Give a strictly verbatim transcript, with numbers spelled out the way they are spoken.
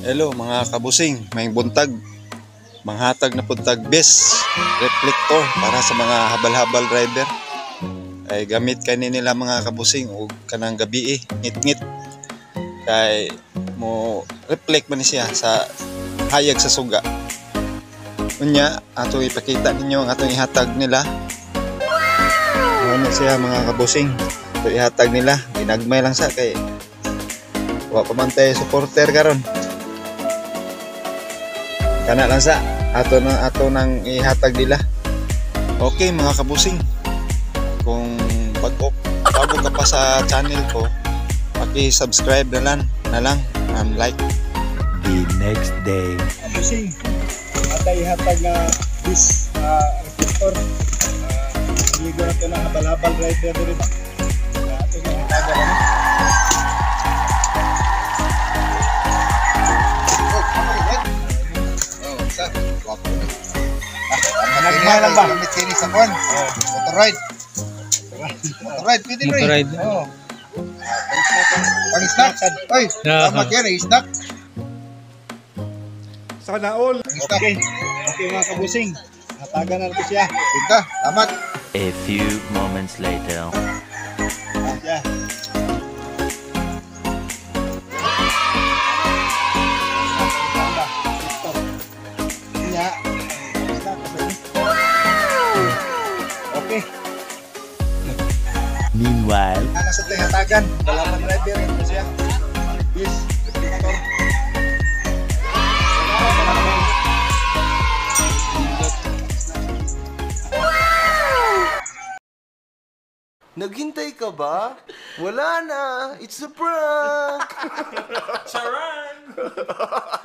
Hello mga kabusing, may buntag, manghatag na puntag best reflector para sa mga habal-habal driver. Ay gamit kani nila mga kabusing ug kanang gabi eh, ngit-ngit. Kay mo reflect man siya sa hayag sa suga. Unya ato ipakita ninyo ang atong ihatag nila. Ano siya mga kabusing? Ito ihatag nila, ginagmay lang sa kay wa pa man tayo supporter karon. Kana lang sa ato nang ato nang ihatag nila. Okay mga kabusing, kung bago, bago ka pa sa channel ko, paki-subscribe na lang, na lang and like. The next day. Kabusing, atay ihatag na this uh, reflector. Hindi uh, na ito na habal-habal driver rin ba? Ato yung ihatagan na. Nagmay lang ba? Gamit kini sa kwan. Motor ride. Motor ride, pwede rin. Motor ride. Oo. Pang-snack. Oy, tama yan, i-snack. Sana all. Okay. Okay mga kabusing. Hatagan na natin siya. Ika, tamat. A few moments later. Siya. Siya. Okay. Meanwhile, Ano sa tingatagan? Dalaman driver ito siya. Yes, reflector. Naghintay ka ba? Wala na! It's a prank! Charan!